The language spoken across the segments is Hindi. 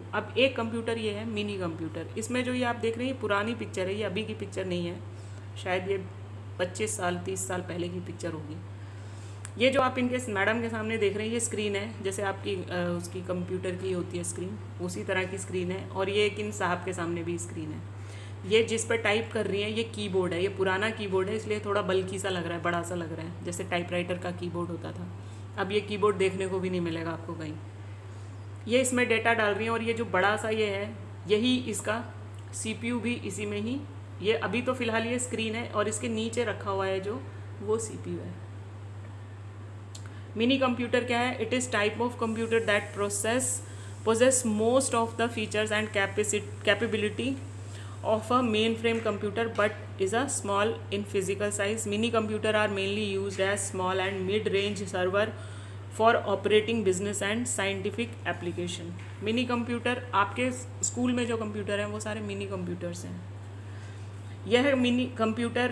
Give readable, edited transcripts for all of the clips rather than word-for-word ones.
अब एक कंप्यूटर ये है मिनी कंप्यूटर। इसमें जो ये आप देख रहे हैं ये पुरानी पिक्चर है, ये अभी की पिक्चर नहीं है, शायद ये 25 साल 30 साल पहले की पिक्चर होगी। ये जो आप इनके मैडम के सामने देख रहे हैं ये स्क्रीन है, जैसे आपकी उसकी कंप्यूटर की होती है स्क्रीन, उसी तरह की स्क्रीन है। और ये एक इन साहब के सामने भी स्क्रीन है। ये जिस पर टाइप कर रही है ये कीबोर्ड है, ये पुराना कीबोर्ड है इसलिए थोड़ा बल्कि सा लग रहा है, बड़ा सा लग रहा है, जैसे टाइपराइटर का कीबोर्ड होता था। अब ये कीबोर्ड देखने को भी नहीं मिलेगा आपको कहीं। ये इसमें डेटा डाल रही है और ये जो बड़ा सा ये है यही इसका सीपीयू भी इसी में ही, ये अभी तो फिलहाल ये स्क्रीन है और इसके नीचे रखा हुआ है जो वो सीपीयू है। मिनी कंप्यूटर क्या है? It is type of computer that possess most of the features and capability of a mainframe computer but is a small in physical size. Mini computer are mainly used as small and mid-range server for operating business and scientific application. Mini computer आपके स्कूल में जो कंप्यूटर हैं वो सारे मिनी कंप्यूटर्स हैं। यह मिनी कंप्यूटर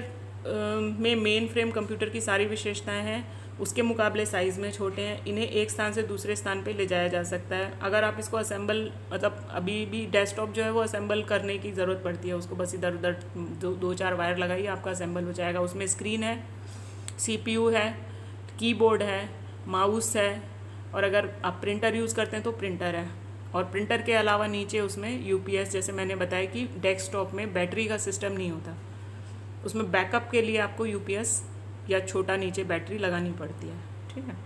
में मेन फ्रेम कंप्यूटर की सारी विशेषताएं हैं, उसके मुकाबले साइज़ में छोटे हैं, इन्हें एक स्थान से दूसरे स्थान पे ले जाया जा सकता है। अगर आप इसको असेंबल, मतलब अभी भी डेस्कटॉप जो है वो असेंबल करने की ज़रूरत पड़ती है, उसको बस इधर उधर दो चार वायर लगाइए आपका असेंबल हो जाएगा। उसमें स्क्रीन है, सीपीयू है, कीबोर्ड है, माउस है, और अगर आप प्रिंटर यूज़ करते हैं तो प्रिंटर है। और प्रिंटर के अलावा नीचे उसमें यूपीएस, जैसे मैंने बताया कि डेस्कटॉप में बैटरी का सिस्टम नहीं होता, उसमें बैकअप के लिए आपको यूपीएस या छोटा नीचे बैटरी लगानी पड़ती है। ठीक है,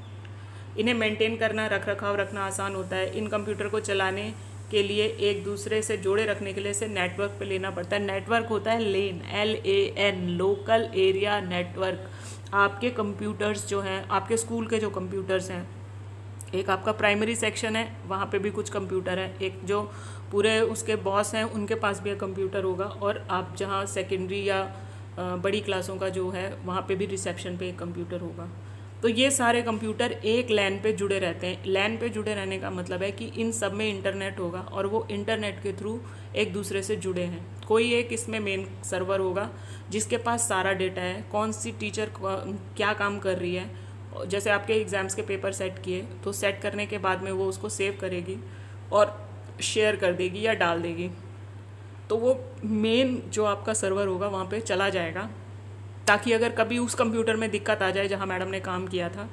इन्हें मेंटेन करना, रख रखाव रखना आसान होता है। इन कंप्यूटर को चलाने के लिए एक दूसरे से जोड़े रखने के लिए इसे नेटवर्क पे लेना पड़ता है। नेटवर्क होता है LAN, LAN, local area network. आपके कंप्यूटर्स जो हैं, आपके स्कूल के जो कंप्यूटर्स हैं, एक आपका प्राइमरी सेक्शन है, वहाँ पे भी कुछ कंप्यूटर है, एक जो पूरे उसके बॉस हैं उनके पास भी एक कंप्यूटर होगा, और आप जहाँ सेकेंडरी या बड़ी क्लासों का जो है वहाँ पे भी रिसेप्शन पे एक कंप्यूटर होगा। तो ये सारे कंप्यूटर एक लैन पे जुड़े रहते हैं। लैन पे जुड़े रहने का मतलब है कि इन सब में इंटरनेट होगा और वो इंटरनेट के थ्रू एक दूसरे से जुड़े हैं। कोई एक इसमें मेन सर्वर होगा जिसके पास सारा डेटा है, कौन सी टीचर क्या काम कर रही है, जैसे आपके एग्ज़ाम्स के पेपर सेट किए तो सेट करने के बाद में वो उसको सेव करेगी और शेयर कर देगी या डाल देगी, तो वो मेन जो आपका सर्वर होगा वहाँ पे चला जाएगा, ताकि अगर कभी उस कंप्यूटर में दिक्कत आ जाए जहाँ मैडम ने काम किया था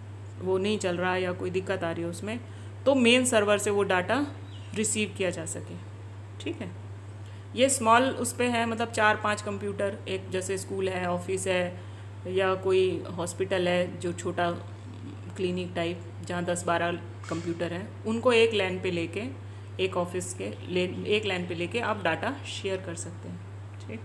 वो नहीं चल रहा है या कोई दिक्कत आ रही है उसमें, तो मेन सर्वर से वो डाटा रिसीव किया जा सके। ठीक है, ये स्मॉल उस पर है, मतलब 4-5 कंप्यूटर, एक जैसे स्कूल है, ऑफिस है, या कोई हॉस्पिटल है जो छोटा क्लिनिक टाइप जहाँ 10-12 कंप्यूटर हैं, उनको एक लैन पे लेके, एक ऑफिस के एक लैन पे लेके आप डाटा शेयर कर सकते हैं। ठीक,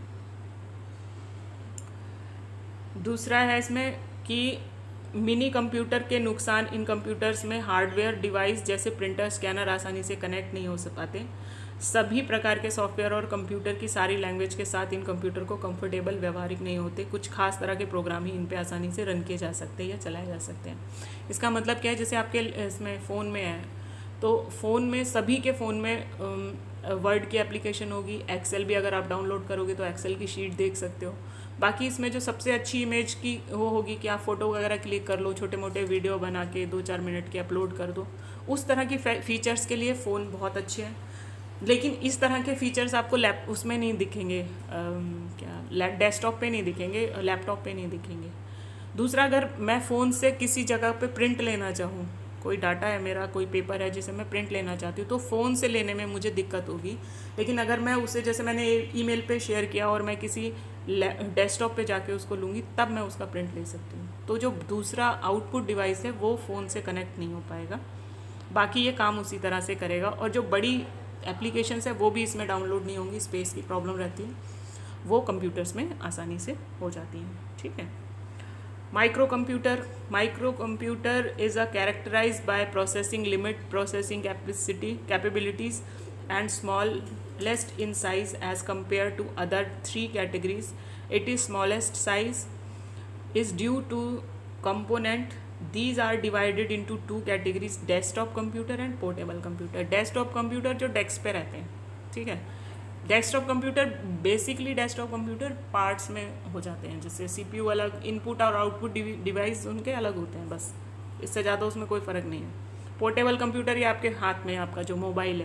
दूसरा है इसमें कि मिनी कंप्यूटर के नुकसान, इन कंप्यूटर्स में हार्डवेयर डिवाइस जैसे प्रिंटर, स्कैनर आसानी से कनेक्ट नहीं हो पाते। सभी प्रकार के सॉफ्टवेयर और कंप्यूटर की सारी लैंग्वेज के साथ इन कंप्यूटर को कंफर्टेबल, व्यवहारिक नहीं होते। कुछ खास तरह के प्रोग्राम ही इन पे आसानी से रन किए जा सकते हैं या चलाए जा सकते हैं। इसका मतलब क्या है, जैसे आपके इसमें फ़ोन में है तो फ़ोन में, सभी के फ़ोन में वर्ड की एप्लीकेशन होगी, एक्सेल भी अगर आप डाउनलोड करोगे तो एक्सेल की शीट देख सकते हो। बाकी इसमें जो सबसे अच्छी इमेज की वो होगी कि आप फ़ोटो वगैरह क्लिक कर लो, छोटे मोटे वीडियो बना के 2-4 मिनट के अपलोड कर दो, उस तरह की फ़ीचर्स के लिए फ़ोन बहुत अच्छे हैं। लेकिन इस तरह के फ़ीचर्स आपको उसमें नहीं दिखेंगे, डेस्कटॉप पे नहीं दिखेंगे, लैपटॉप पे नहीं दिखेंगे। दूसरा, अगर मैं फ़ोन से किसी जगह पे प्रिंट लेना चाहूँ, कोई डाटा है मेरा, कोई पेपर है जिसे मैं प्रिंट लेना चाहती हूँ, तो फ़ोन से लेने में मुझे दिक्कत होगी। लेकिन अगर मैं उसे, जैसे मैंने ईमेल पे शेयर किया और मैं किसी डेस्कटॉप पे जाके उसको लूँगी, तब मैं उसका प्रिंट ले सकती हूँ। तो जो दूसरा आउटपुट डिवाइस है वो फ़ोन से कनेक्ट नहीं हो पाएगा, बाकी ये काम उसी तरह से करेगा। और जो बड़ी एप्लीकेशंस है वो भी इसमें डाउनलोड नहीं होंगी, स्पेस की प्रॉब्लम रहती है, वो कंप्यूटर्स में आसानी से हो जाती हैं। ठीक है, micro computer is a characterized by processing limit, processing capabilities and smallest in size as compared to other 3 categories. Its smallest size is due to component. These are divided into 2 categories: desktop computer and portable computer. desktop computer जो डेस्क पे रहते हैं, ठीक है। Desktop computer, basically desktop computer parts में हो जाते हैं, जैसे सीपीयू अलग, इनपुट और आउटपुट डिवाइस उनके अलग होते हैं, बस इससे ज़्यादा उसमें कोई फ़र्क नहीं है। पोर्टेबल कंप्यूटर ये आपके हाथ में, आपका जो मोबाइल है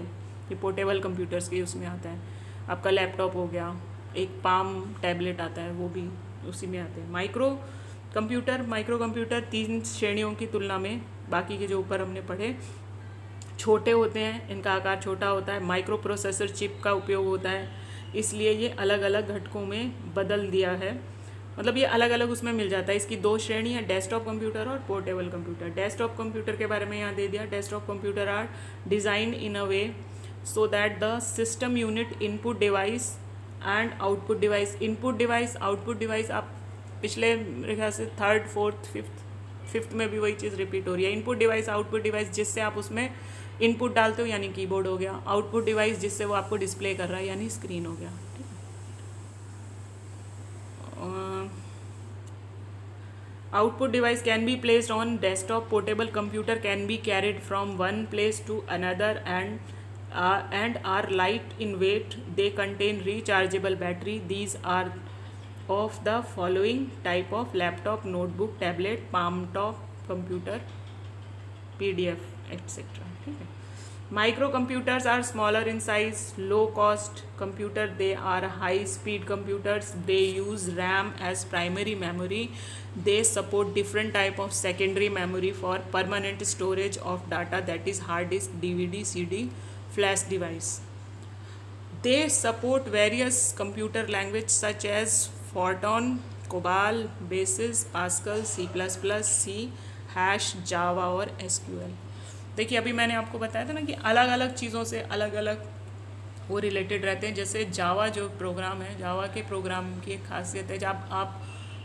ये पोर्टेबल कंप्यूटर्स के उसमें आता है। आपका लैपटॉप हो गया, एक पाम टैबलेट आता है, वो भी उसी में आते हैं। माइक्रो कंप्यूटर 3 श्रेणियों की तुलना में बाकी के जो ऊपर हमने पढ़े छोटे होते हैं, इनका आकार छोटा होता है। माइक्रो प्रोसेसर चिप का उपयोग होता है, इसलिए ये अलग अलग घटकों में बदल दिया है, मतलब ये अलग अलग उसमें मिल जाता है। इसकी 2 श्रेणी है, डेस्कटॉप कंप्यूटर और पोर्टेबल कंप्यूटर। डेस्कटॉप कंप्यूटर के बारे में यहाँ दे दिया। Desktop computer are designed in a way so that the system unit input device and output device, input device output device, आप पिछले मेरे ख्याल से 3rd 4th 5th में भी वही चीज़ रिपीट हो रही है। इनपुट डिवाइस आउटपुट डिवाइस, जिससे आप उसमें इनपुट डालते हो यानी कीबोर्ड हो गया। आउटपुट डिवाइस जिससे वो आपको डिस्प्ले कर रहा है यानी स्क्रीन हो गया। ठीक है। Output device can be placed on desktop. Portable computer can be carried from one place to another and are light in weight. They contain rechargeable battery. These are of the following type of laptop, notebook, tablet, palm top computer, PDF, etc. ठीक है। Micro computers are smaller in size, low cost computer. They are high speed computers. They use RAM as primary memory. They support different type of secondary memory for permanent storage of data, that is hard disk, DVD, CD, flash device. They support various computer language such as Fortran, COBOL, BASIC, Pascal, C++, C, Hash, Java और SQL। देखिए अभी मैंने आपको बताया था ना कि अलग अलग चीज़ों से अलग अलग वो रिलेटेड रहते हैं। जैसे जावा जो प्रोग्राम है, जावा के प्रोग्राम की एक खासियत है, जब आप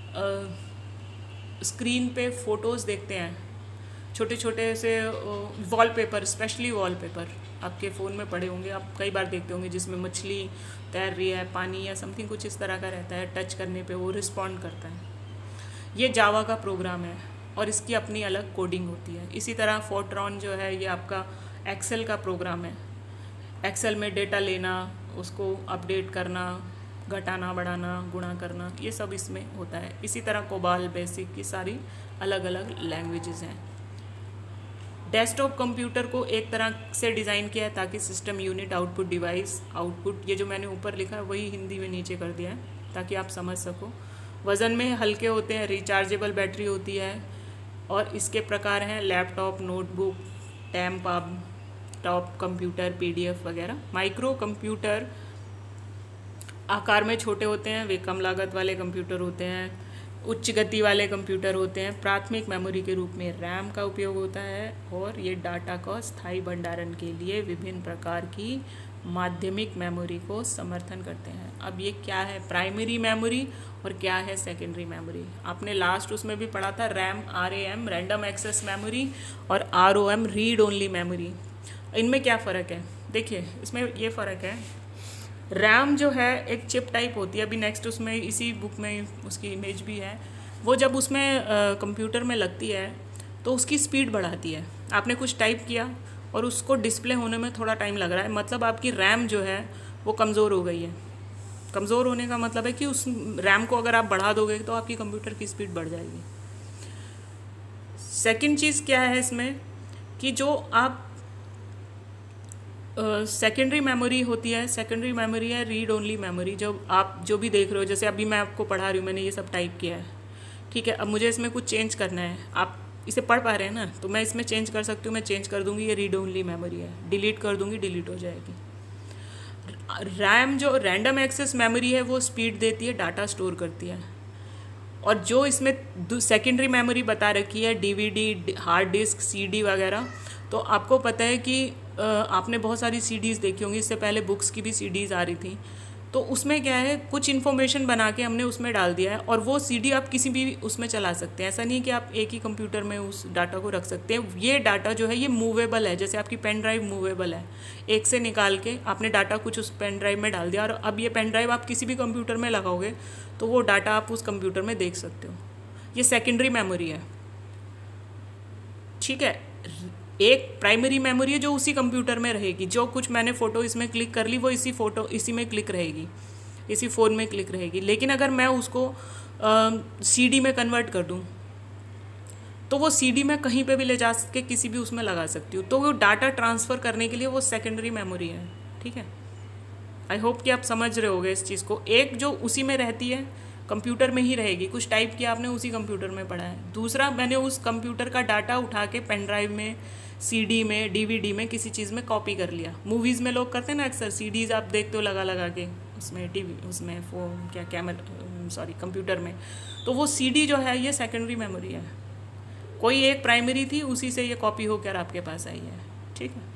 स्क्रीन पे फ़ोटोज़ देखते हैं, छोटे छोटे से वॉलपेपर, स्पेशली वॉलपेपर आपके फ़ोन में पड़े होंगे, आप कई बार देखते होंगे, जिसमें मछली तैर रही है, पानी या समथिंग कुछ इस तरह का रहता है, टच करने पे वो रिस्पॉन्ड करता है। ये जावा का प्रोग्राम है और इसकी अपनी अलग कोडिंग होती है। इसी तरह फोर्ट्रॉन जो है ये आपका एक्सेल का प्रोग्राम है। एक्सेल में डेटा लेना, उसको अपडेट करना, घटाना बढ़ाना, गुणा करना, ये सब इसमें होता है। इसी तरह कोबाल, बेसिक की सारी अलग अलग लैंग्वेजेस हैं। डेस्कटॉप कंप्यूटर को एक तरह से डिज़ाइन किया है ताकि system unit, output device, output, ये जो मैंने ऊपर लिखा है वही हिंदी में नीचे कर दिया है ताकि आप समझ सको। वज़न में हल्के होते हैं, रिचार्जेबल बैटरी होती है और इसके प्रकार हैं laptop, notebook, top computer, PDF वगैरह। माइक्रो कंप्यूटर आकार में छोटे होते हैं, वे कम लागत वाले कंप्यूटर होते हैं, उच्च गति वाले कंप्यूटर होते हैं। प्राथमिक मेमोरी के रूप में रैम का उपयोग होता है और ये डाटा का स्थायी भंडारण के लिए विभिन्न प्रकार की माध्यमिक मेमोरी को समर्थन करते हैं। अब ये क्या है प्राइमरी मेमोरी और क्या है सेकेंडरी मेमोरी? आपने लास्ट उसमें भी पढ़ा था, RAM रैंडम एक्सेस मेमोरी और ROM रीड ओनली मेमोरी। इनमें क्या फ़र्क है? देखिए इसमें ये फ़र्क है, रैम जो है एक चिप टाइप होती है, अभी नेक्स्ट उसमें इसी बुक में उसकी इमेज भी है, वो जब उसमें कंप्यूटर में लगती है तो उसकी स्पीड बढ़ाती है। आपने कुछ टाइप किया और उसको डिस्प्ले होने में थोड़ा टाइम लग रहा है, मतलब आपकी रैम जो है वो कमज़ोर हो गई है। कमज़ोर होने का मतलब है कि उस रैम को अगर आप बढ़ा दोगे तो आपकी कंप्यूटर की स्पीड बढ़ जाएगी। सेकंड चीज़ क्या है इसमें कि जो आप सेकेंडरी मेमोरी होती है, सेकेंडरी मेमोरी है रीड ओनली मेमोरी। जब आप जो भी देख रहे हो, जैसे अभी मैं आपको पढ़ा रही हूँ, मैंने ये सब टाइप किया है, ठीक है, अब मुझे इसमें कुछ चेंज करना है, आप इसे पढ़ पा रहे हैं ना, तो मैं इसमें चेंज कर सकती हूँ, मैं चेंज कर दूँगी, ये रीड ओनली मेमोरी है, डिलीट कर दूँगी, डिलीट हो जाएगी। रैम जो रैंडम एक्सेस मेमोरी है वो स्पीड देती है, डाटा स्टोर करती है। और जो इसमें सेकेंडरी मेमोरी बता रखी है, DVD, हार्ड डिस्क, CD वगैरह, तो आपको पता है कि आपने बहुत सारी CDs देखी होंगी, इससे पहले बुक्स की भी CDs आ रही थी, तो उसमें क्या है कुछ इन्फॉर्मेशन बना के हमने उसमें डाल दिया है और वो CD आप किसी भी उसमें चला सकते हैं। ऐसा नहीं कि आप एक ही कंप्यूटर में उस डाटा को रख सकते हैं। ये डाटा जो है ये मूवेबल है, जैसे आपकी पेन ड्राइव मूवेबल है, एक से निकाल के आपने डाटा कुछ उस पेन ड्राइव में डाल दिया और अब ये पेन ड्राइव आप किसी भी कंप्यूटर में लगाओगे तो वो डाटा आप उस कंप्यूटर में देख सकते हो। ये सेकेंडरी मेमोरी है, ठीक है। एक प्राइमरी मेमोरी है जो उसी कंप्यूटर में रहेगी, जो कुछ मैंने फ़ोटो इसमें क्लिक कर ली वो इसी में क्लिक रहेगी, इसी फ़ोन में क्लिक रहेगी। लेकिन अगर मैं उसको CD में कन्वर्ट कर दूँ तो वो सीडी मैं कहीं पे भी ले जा के किसी भी उसमें लगा सकती हूँ। तो वो डाटा ट्रांसफ़र करने के लिए वो सेकेंडरी मेमोरी है, ठीक है। आई होप कि आप समझ रहे होगे इस चीज़ को। एक जो उसी में रहती है, कंप्यूटर में ही रहेगी, कुछ टाइप किया आपने उसी कंप्यूटर में पढ़ा है। दूसरा, मैंने उस कंप्यूटर का डाटा उठा के पेन ड्राइव में, सीडी में, डीवीडी में, किसी चीज़ में कॉपी कर लिया। मूवीज़ में लोग करते हैं ना अक्सर, सीडीज़ आप देखते हो लगा लगा के उसमें टीवी, उसमें फोन क्या कैमरा, सॉरी कंप्यूटर में। तो वो सीडी जो है ये सेकेंडरी मेमोरी है, कोई एक प्राइमरी थी, उसी से ये कॉपी होकर आपके पास आई है, ठीक है।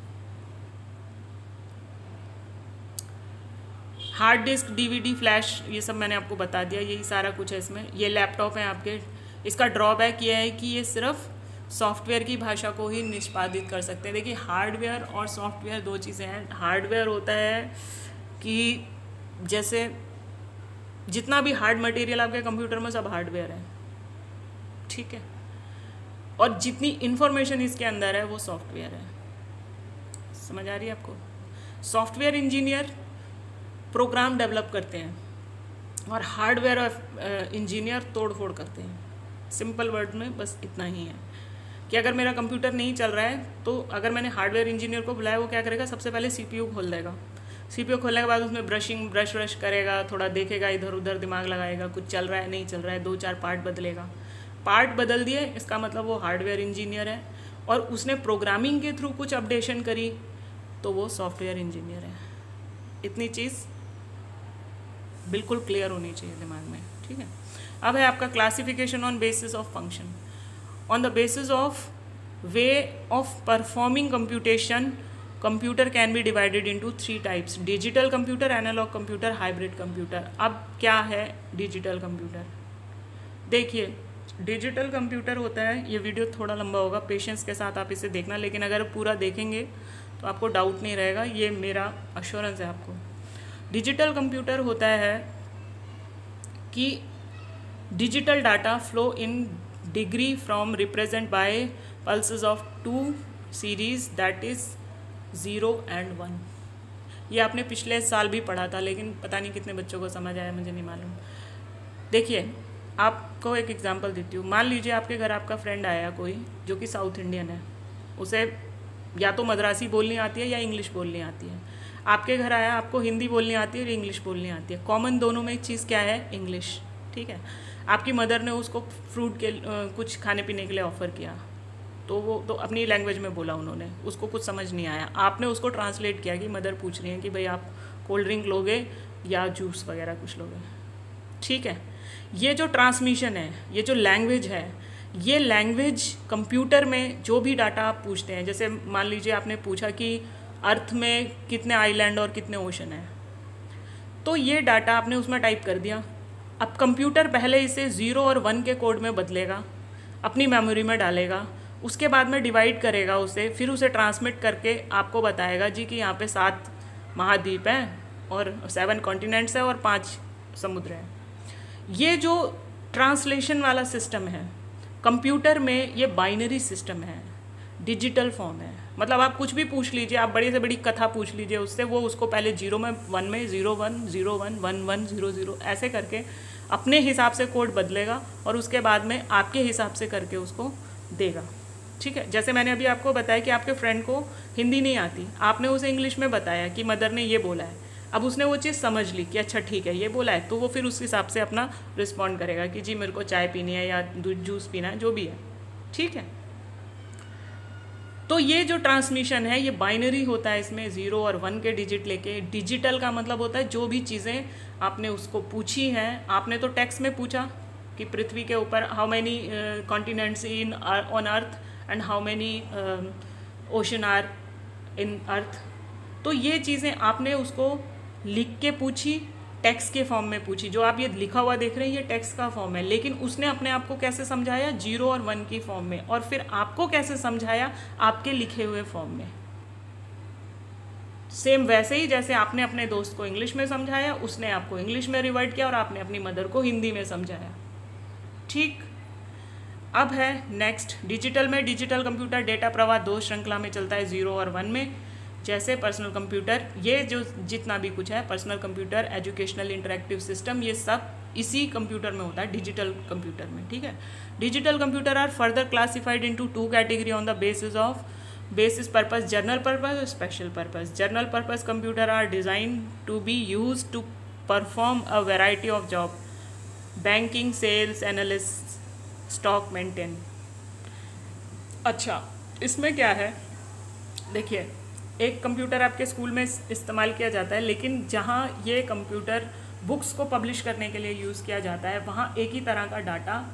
हार्ड डिस्क, डीवीडी, फ्लैश, ये सब मैंने आपको बता दिया, यही सारा कुछ है इसमें। ये लैपटॉप है आपके। इसका ड्रॉबैक ये है कि ये सिर्फ सॉफ्टवेयर की भाषा को ही निष्पादित कर सकते हैं। देखिए, हार्डवेयर और सॉफ्टवेयर दो चीज़ें हैं। हार्डवेयर होता है कि जैसे जितना भी हार्ड मटेरियल आपके कंप्यूटर में सब हार्डवेयर है, ठीक है, और जितनी इंफॉर्मेशन इसके अंदर है वो सॉफ्टवेयर है। समझ आ रही है आपको? सॉफ्टवेयर इंजीनियर प्रोग्राम डेवलप करते हैं और हार्डवेयर इंजीनियर तोड़ फोड़ करते हैं। सिंपल वर्ड में बस इतना ही है कि अगर मेरा कंप्यूटर नहीं चल रहा है तो अगर मैंने हार्डवेयर इंजीनियर को बुलाया, वो क्या करेगा, सबसे पहले सीपीयू खोल देगा। सीपीयू खोलने के बाद उसमें ब्रश करेगा, थोड़ा देखेगा, इधर उधर दिमाग लगाएगा, कुछ चल रहा है नहीं चल रहा है, 2-4 पार्ट बदलेगा। पार्ट बदल दिए, इसका मतलब वो हार्डवेयर इंजीनियर है। और उसने प्रोग्रामिंग के थ्रू कुछ अपडेशन करी तो वो सॉफ्टवेयर इंजीनियर है। इतनी चीज़ बिल्कुल क्लियर होनी चाहिए दिमाग में, ठीक है। अब है आपका classification on basis of function. On the basis of way of performing computation, computer can be divided into 3 types: digital computer, analog computer, hybrid computer. अब क्या है डिजिटल कंप्यूटर? देखिए, डिजिटल कंप्यूटर होता है, ये वीडियो थोड़ा लंबा होगा, पेशेंस के साथ आप इसे देखना, लेकिन अगर पूरा देखेंगे तो आपको डाउट नहीं रहेगा, ये मेरा अश्योरेंस है आपको। डिजिटल कंप्यूटर होता है कि digital data flow in degree from represent by pulses of 2 series, that is 0 and 1। ये आपने पिछले साल भी पढ़ा था, लेकिन पता नहीं कितने बच्चों को समझ आया, मुझे नहीं मालूम। देखिए, आपको एक एग्जांपल देती हूँ। मान लीजिए आपके घर आपका फ्रेंड आया कोई जो कि साउथ इंडियन है, उसे या तो मद्रासी बोलनी आती है या इंग्लिश बोलनी आती है। आपके घर आया, आपको हिंदी बोलनी आती है और इंग्लिश बोलनी आती है। कॉमन दोनों में एक चीज़ क्या है? इंग्लिश, ठीक है। आपकी मदर ने उसको फ्रूट के कुछ खाने पीने के लिए ऑफ़र किया, तो वो तो अपनी लैंग्वेज में बोला उन्होंने, उसको कुछ समझ नहीं आया। आपने उसको ट्रांसलेट किया कि मदर पूछ रही हैं कि भाई आप कोल्ड ड्रिंक लोगे या जूस वगैरह कुछ लोगे, ठीक है। ये जो ट्रांसमिशन है, ये जो लैंग्वेज है, ये लैंग्वेज कंप्यूटर में जो भी डाटा आप पूछते हैं, जैसे मान लीजिए आपने पूछा कि अर्थ में कितने आइलैंड और कितने ओशन हैं, तो ये डाटा आपने उसमें टाइप कर दिया। अब कंप्यूटर पहले इसे 0 और 1 के कोड में बदलेगा, अपनी मेमोरी में डालेगा, उसके बाद में डिवाइड करेगा उसे, फिर उसे ट्रांसमिट करके आपको बताएगा जी कि यहाँ पे 7 महाद्वीप हैं और 7 कॉन्टिनेंट्स हैं और 5 समुद्र हैं। ये जो ट्रांसलेशन वाला सिस्टम है कंप्यूटर में, ये बाइनरी सिस्टम है, डिजिटल फॉर्म है। मतलब आप कुछ भी पूछ लीजिए, आप बड़ी से बड़ी कथा पूछ लीजिए उससे, वो उसको पहले 0 में 1 में 0 1 0 1 1 1 0 0 ऐसे करके अपने हिसाब से कोड बदलेगा और उसके बाद में आपके हिसाब से करके उसको देगा, ठीक है। जैसे मैंने अभी आपको बताया कि आपके फ्रेंड को हिंदी नहीं आती, आपने उसे इंग्लिश में बताया कि मदर ने ये बोला है, अब उसने वो चीज़ समझ ली कि अच्छा ठीक है ये बोला है, तो वो फिर उस हिसाब से अपना रिस्पॉन्ड करेगा कि जी मेरे को चाय पीनी है या जूस पीना है, जो भी है, ठीक है। तो ये जो ट्रांसमिशन है ये बाइनरी होता है, इसमें 0 और 1 के डिजिट लेके। डिजिटल का मतलब होता है जो भी चीज़ें आपने उसको पूछी हैं, आपने तो टेक्स्ट में पूछा कि पृथ्वी के ऊपर how many continents in on earth and how many ocean are in earth, तो ये चीज़ें आपने उसको लिख के पूछी, टेक्स्ट के फॉर्म में पूछी। जो आप ये लिखा हुआ देख रहे हैं ये टेक्स्ट का फॉर्म है, लेकिन उसने अपने आप को कैसे समझाया? 0 और 1 की फॉर्म में, और फिर आपको कैसे समझाया? आपके लिखे हुए फॉर्म में। सेम वैसे ही जैसे आपने अपने दोस्त को इंग्लिश में समझाया, उसने आपको इंग्लिश में रिवर्ट किया और आपने अपनी मदर को हिंदी में समझाया, ठीक। अब है नेक्स्ट डिजिटल में। डिजिटल कंप्यूटर डेटा प्रवाह 2 श्रृंखला में चलता है, 0 और 1 में। जैसे पर्सनल कंप्यूटर, ये जो जितना भी कुछ है, personal computer, educational interactive system, ये सब इसी कंप्यूटर में होता है, डिजिटल कंप्यूटर में, ठीक है। Digital computer are further classified into 2 category on the basis purpose, general purpose or special purpose. General purpose computer are designed to be used to perform a variety of job: banking, sales, analysis, stock maintain. अच्छा, इसमें क्या है, देखिए, एक कंप्यूटर आपके स्कूल में इस्तेमाल किया जाता है, लेकिन जहाँ ये कंप्यूटर बुक्स को पब्लिश करने के लिए यूज़ किया जाता है, वहाँ एक ही तरह का डाटा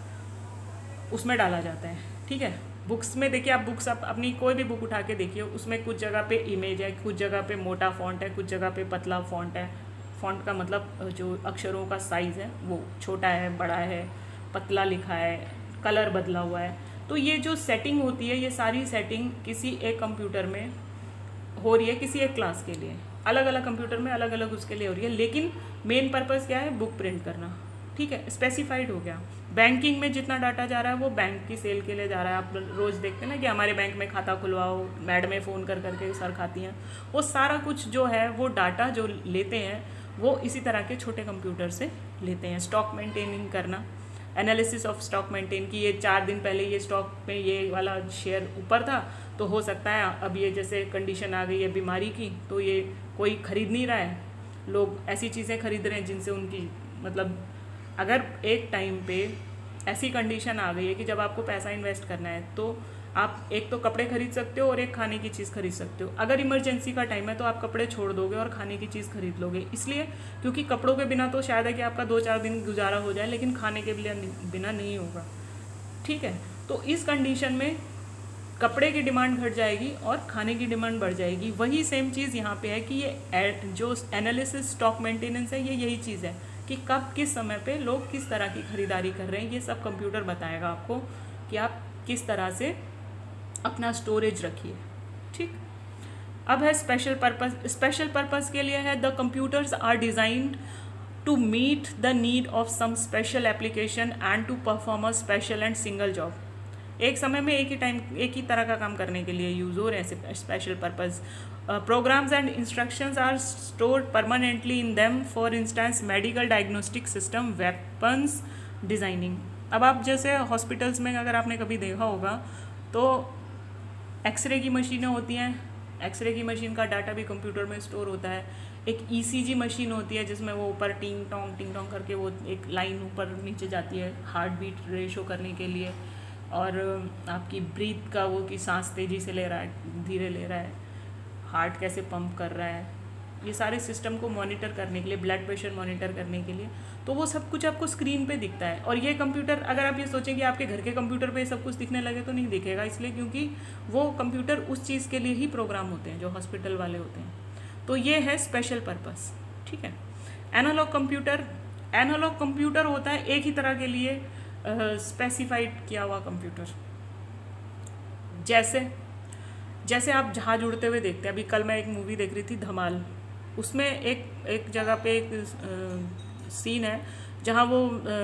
उसमें डाला जाता है, ठीक है। बुक्स में देखिए, आप बुक्स अपनी कोई भी बुक उठा के देखिए, उसमें कुछ जगह पे इमेज है, कुछ जगह पे मोटा फॉन्ट है, कुछ जगह पे पतला फॉन्ट है। फॉन्ट का मतलब जो अक्षरों का साइज़ है वो छोटा है, बड़ा है, पतला लिखा है, कलर बदला हुआ है। तो ये जो सेटिंग होती है, ये सारी सेटिंग किसी एक कंप्यूटर में हो रही है, किसी एक क्लास के लिए। अलग अलग कंप्यूटर में अलग अलग उसके लिए हो रही है, लेकिन मेन पर्पज़ क्या है, बुक प्रिंट करना, ठीक है, स्पेसिफाइड हो गया। बैंकिंग में जितना डाटा जा रहा है वो बैंक की सेल के लिए जा रहा है। आप रोज़ देखते हैं ना कि हमारे बैंक में खाता खुलवाओ, मैडमें फ़ोन कर करके सर खाती हैं, वो सारा कुछ जो है वो डाटा जो लेते हैं वो इसी तरह के छोटे कंप्यूटर से लेते हैं। स्टॉक मेंटेनिंग करना, एनालिसिस ऑफ स्टॉक मेंटेन की, ये 4 दिन पहले ये स्टॉक में ये वाला शेयर ऊपर था, तो हो सकता है अब ये जैसे कंडीशन आ गई है बीमारी की, तो ये कोई ख़रीद नहीं रहा है, लोग ऐसी चीज़ें खरीद रहे हैं जिनसे उनकी मतलब, अगर एक टाइम पे ऐसी कंडीशन आ गई है कि जब आपको पैसा इन्वेस्ट करना है तो आप एक तो कपड़े खरीद सकते हो और एक खाने की चीज़ खरीद सकते हो। अगर इमरजेंसी का टाइम है तो आप कपड़े छोड़ दोगे और खाने की चीज़ खरीद लोगे, इसलिए क्योंकि कपड़ों के बिना तो शायद है कि आपका 2-4 दिन गुजारा हो जाए, लेकिन खाने के बिना नहीं होगा, ठीक है। तो इस कंडीशन में कपड़े की डिमांड घट जाएगी और खाने की डिमांड बढ़ जाएगी। वही सेम चीज़ यहाँ पे है कि ये जो एनालिसिस स्टॉक मेंटेनेंस है, ये यही चीज़ है कि कब किस समय पे लोग किस तरह की खरीदारी कर रहे हैं, ये सब कंप्यूटर बताएगा आपको कि आप किस तरह से अपना स्टोरेज रखिए, ठीक। अब है स्पेशल पर्पस। स्पेशल पर्पस के लिए है the computers are designed to meet the need of some special application and to perform a special and single job. एक समय में एक ही तरह का काम करने के लिए यूज़ हो रहे हैं special purpose. Programs and instructions are stored permanently in them, for instance medical diagnostic system, weapons designing. अब आप जैसे हॉस्पिटल्स में अगर आपने कभी देखा होगा तो एक्सरे की मशीनें होती हैं, एक्सरे की मशीन का डाटा भी कंप्यूटर में स्टोर होता है। एक ईसीजी मशीन होती है जिसमें वो ऊपर टिंग टोंग करके वो एक लाइन ऊपर नीचे जाती है हार्ट बीट रेशो करने के लिए, और आपकी ब्रीथ का वो कि सांस तेज़ी से ले रहा है, धीरे ले रहा है, हार्ट कैसे पंप कर रहा है, ये सारे सिस्टम को मॉनिटर करने के लिए, ब्लड प्रेशर मॉनिटर करने के लिए, तो वो सब कुछ आपको स्क्रीन पे दिखता है। और ये कंप्यूटर, अगर आप ये सोचें कि आपके घर के कंप्यूटर पे सब कुछ दिखने लगे तो नहीं दिखेगा, इसलिए क्योंकि वो कंप्यूटर उस चीज़ के लिए ही प्रोग्राम होते हैं जो हॉस्पिटल वाले होते हैं। तो ये है स्पेशल पर्पस, ठीक है। एनालॉग कंप्यूटर होता है एक ही तरह के लिए स्पेसिफाइड किया हुआ कंप्यूटर। जैसे आप जहाज उड़ते हुए देखते हैं, अभी कल मैं एक मूवी देख रही थी धमाल, उसमें एक जगह पे एक सीन है जहाँ वो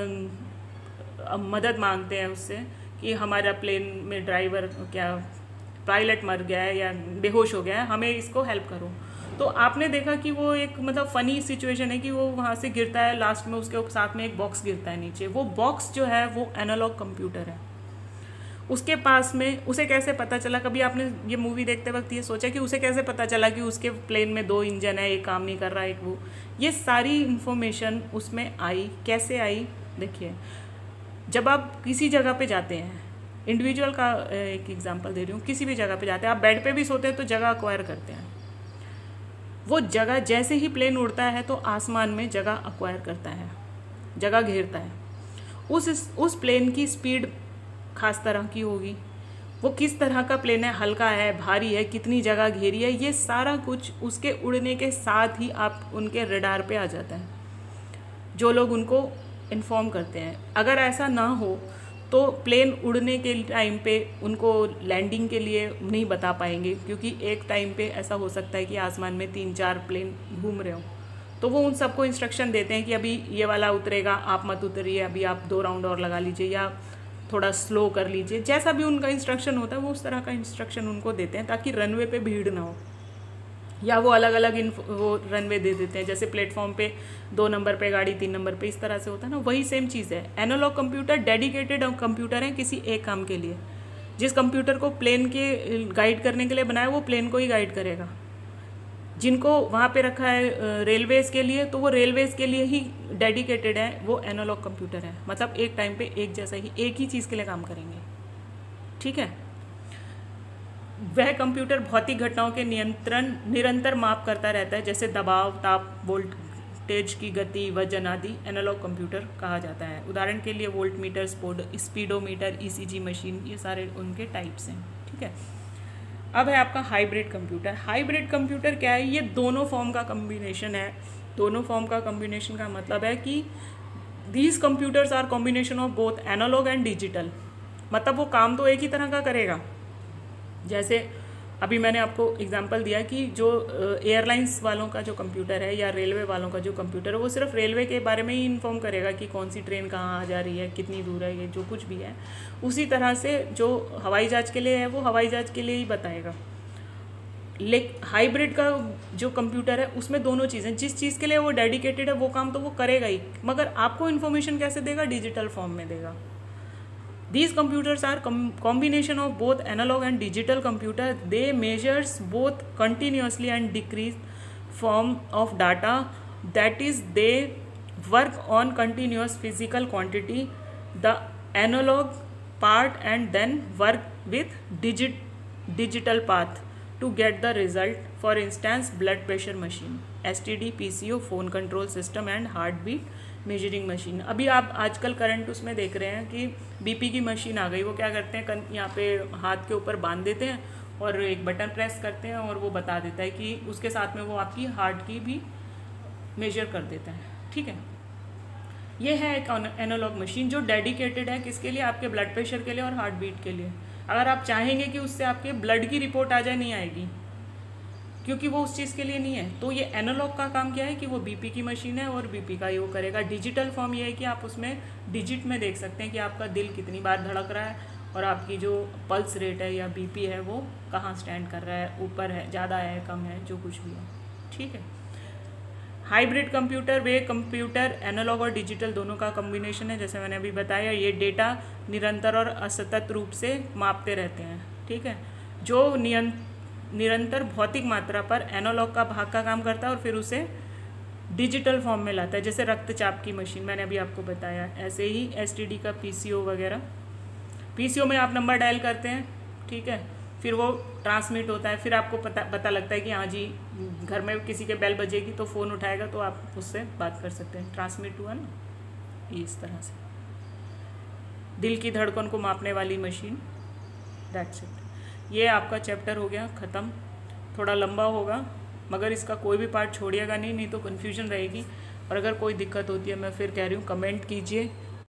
मदद मांगते हैं उससे कि हमारा प्लेन में ड्राइवर क्या पायलट मर गया है या बेहोश हो गया है, हमें इसको हेल्प करो। तो आपने देखा कि वो एक मतलब फ़नी सिचुएशन है कि वो वहाँ से गिरता है, लास्ट में उसके साथ में एक बॉक्स गिरता है नीचे। वो बॉक्स जो है वो एनालॉग कंप्यूटर है। उसके पास में उसे कैसे पता चला, कभी आपने ये मूवी देखते वक्त ये सोचा कि उसे कैसे पता चला कि उसके प्लेन में 2 इंजन है, एक काम नहीं कर रहा है, एक वो, ये सारी इन्फॉर्मेशन उसमें आई। कैसे आई, देखिए, जब आप किसी जगह पे जाते हैं, इंडिविजुअल का एक एग्जांपल दे रही हूँ, किसी भी जगह पे जाते हैं, आप बेड पे भी सोते हैं तो जगह अक्वायर करते हैं। वो जगह जैसे ही प्लेन उड़ता है तो आसमान में जगह अक्वायर करता है, जगह घेरता है। उस प्लेन की स्पीड खास तरह की होगी, वो किस तरह का प्लेन है, हल्का है, भारी है, कितनी जगह घेरी है, ये सारा कुछ उसके उड़ने के साथ ही आप उनके रडार पे आ जाता है, जो लोग उनको इन्फॉर्म करते हैं। अगर ऐसा ना हो तो प्लेन उड़ने के टाइम पे उनको लैंडिंग के लिए नहीं बता पाएंगे, क्योंकि एक टाइम पे ऐसा हो सकता है कि आसमान में 3-4 प्लेन घूम रहे हो, तो वो उन सबको इंस्ट्रक्शन देते हैं कि अभी ये वाला उतरेगा, आप मत उतरिए, अभी आप 2 राउंड और लगा लीजिए या थोड़ा स्लो कर लीजिए। जैसा भी उनका इंस्ट्रक्शन होता है वो उस तरह का इंस्ट्रक्शन उनको देते हैं ताकि रनवे पे भीड़ ना हो। या वो अलग अलग वो रनवे दे देते हैं, जैसे प्लेटफॉर्म पे 2 नंबर पे गाड़ी, 3 नंबर पे, इस तरह से होता है ना, वही सेम चीज़ है। एनालॉग कंप्यूटर डेडिकेटेड कंप्यूटर है किसी एक काम के लिए। जिस कंप्यूटर को प्लेन के गाइड करने के लिए बनाया वो प्लेन को ही गाइड करेगा। जिनको वहाँ पे रखा है रेलवेज़ के लिए, तो वो रेलवेज़ के लिए ही डेडिकेटेड है, वो एनालॉग कंप्यूटर है। मतलब एक टाइम पे एक जैसा ही, एक ही चीज़ के लिए काम करेंगे, ठीक है। वह कंप्यूटर भौतिक घटनाओं के निरंतर माप करता रहता है, जैसे दबाव, ताप, वोल्टेज की गति, वजन आदि एनालॉग कंप्यूटर कहा जाता है। उदाहरण के लिए वोल्टमीटर, स्पीडोमीटर, ईसीजी मशीन, ये सारे उनके टाइप्स हैं, ठीक है। अब है आपका हाइब्रिड कंप्यूटर। हाइब्रिड कंप्यूटर क्या है? ये दोनों फॉर्म का कम्बिनेशन है। दोनों फॉर्म का कम्बिनेशन का मतलब है कि these computers are combination of both analog and digital. मतलब वो काम तो एक ही तरह का करेगा। जैसे अभी मैंने आपको एग्जांपल दिया कि जो एयरलाइंस वालों का जो कंप्यूटर है या रेलवे वालों का जो कंप्यूटर है, वो सिर्फ रेलवे के बारे में ही इन्फॉर्म करेगा कि कौन सी ट्रेन कहाँ आ जा रही है, कितनी दूर है, ये जो कुछ भी है। उसी तरह से जो हवाई जहाज़ के लिए है वो हवाई जहाज़ के लिए ही बताएगा। लेकिन हाइब्रिड का जो कंप्यूटर है उसमें दोनों चीज़ें, जिस चीज़ के लिए वो डेडिकेटेड है वो काम तो वो करेगा ही, मगर आपको इन्फॉर्मेशन कैसे देगा? डिजिटल फॉर्म में देगा। These computers are combination of both analog and digital computer. They measures both continuously and decreased form of data. That is, they work on continuous physical quantity, the analog part, and then work with digital path to get the result. For instance, blood pressure machine, STD, PCO, phone control system, and heartbeat measuring machine. अभी आप आजकल करंट उसमें देख रहे हैं कि बीपी की मशीन आ गई। वो क्या करते हैं, यहाँ पे हाथ के ऊपर बांध देते हैं और एक बटन प्रेस करते हैं और वो बता देता है कि उसके साथ में वो आपकी हार्ट की भी मेजर कर देता है, ठीक है। ये है एक एनालॉग मशीन जो डेडिकेटेड है किसके लिए? आपके ब्लड प्रेशर के लिए और हार्ट बीट के लिए। अगर आप चाहेंगे कि उससे आपके ब्लड की रिपोर्ट आ जाए, नहीं आएगी, क्योंकि वो उस चीज़ के लिए नहीं है। तो ये एनालॉग का काम क्या है कि वो बीपी की मशीन है और बीपी का ही वो करेगा। डिजिटल फॉर्म ये है कि आप उसमें डिजिट में देख सकते हैं कि आपका दिल कितनी बार धड़क रहा है और आपकी जो पल्स रेट है या बीपी है वो कहाँ स्टैंड कर रहा है, ऊपर है, ज़्यादा है, कम है, जो कुछ भी है, ठीक है। हाइब्रिड कंप्यूटर वे कंप्यूटर एनालॉग और डिजिटल दोनों का कम्बिनेशन है। जैसे मैंने अभी बताया, ये डेटा निरंतर और असतत रूप से मापते रहते हैं, ठीक है। जो निरंतर भौतिक मात्रा पर एनालॉग का भाग का काम करता है और फिर उसे डिजिटल फॉर्म में लाता है, जैसे रक्तचाप की मशीन मैंने अभी आपको बताया। ऐसे ही एसटीडी का पीसीओ वगैरह। पीसीओ में आप नंबर डायल करते हैं, ठीक है, फिर वो ट्रांसमिट होता है, फिर आपको पता लगता है कि हाँ जी घर में किसी के बेल बजेगी तो फ़ोन उठाएगा तो आप उससे बात कर सकते हैं। ट्रांसमिट हुआ ना, इस तरह से। दिल की धड़कन को मापने वाली मशीन, दैट्स इट। ये आपका चैप्टर हो गया ख़त्म। थोड़ा लंबा होगा मगर इसका कोई भी पार्ट छोड़िएगा नहीं तो कन्फ्यूजन रहेगी। और अगर कोई दिक्कत होती है, मैं फिर कह रही हूँ, कमेंट कीजिए